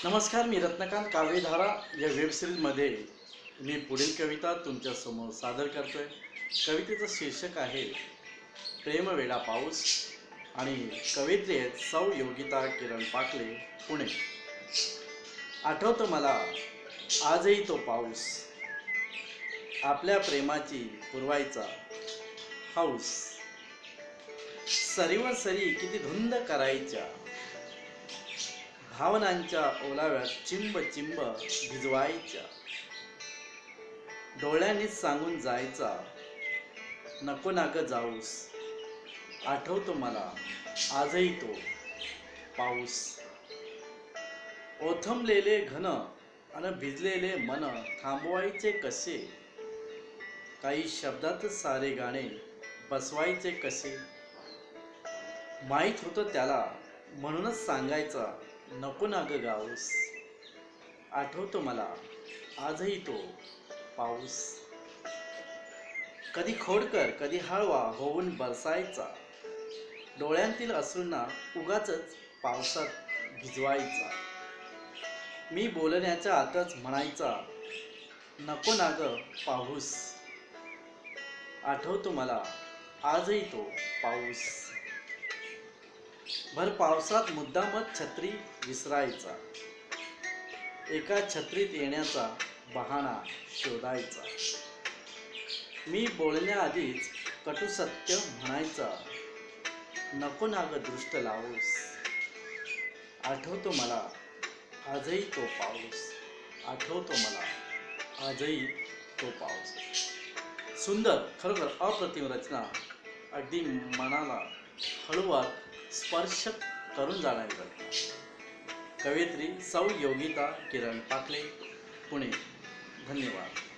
नमस्कार, मी रत्नकांत काव्यधारा या वेबसिरीजमध्ये मी पुढील कविता तुमच्यासमोर सादर करतोय। कवितेचं शीर्षक आहे प्रेमवेडा पाऊस आणि कवयित्री आहेत सौ योगिता किरण पाकले, पुणे। आठवतं मला आजही तो पाऊस, आपल्या प्रेमाची पुरवायचा हौस, सरीवर सरी किती धुंद करायच्या, भावनांच्या ओलाव्यात चिंब चिंब भिजवायच्या, डोळ्यांनीच सांगून जायचा नको ना ग जाऊस। आठवतो मला आजही तो पाऊस, ओथंबलेले घन अन भिजलेले मन थांबवायचे कसे, काही शब्दात सारे गाणे बसवायचे कसे। माहीत होतं त्याला म्हणूनच सांगायचा नको ना ग गाऊस। आठवतो मला आजही तो पाऊस, कधी खोडकर कधी हळवा होऊन बरसायचा, डोळ्यांतील अश्रूंना उगाचच पावसात भिजवायचा। मी बोलण्याच्या आतच म्हणायचा नको ना ग पाऊस। आठवतो मला आजही तो पाऊस, भर पावसात मुद्दामच छत्री विसरायचा, एका छत्रीत येण्याचा बहाणा शोधायचा। मी बोलण्याआधीच कटू सत्य म्हणायचा नको ना ग दृष्ट लावूस। आठवतो मला आजही तो पाऊस, आठवतो मला आजही तो पाऊस। सुंदर, खरोखर अप्रतिम रचना, अगदी मनाला हळूवार स्पर्श करून जाणारी रचना। कवयित्री सौ योगिता किरण पाकले, पुणे। धन्यवाद।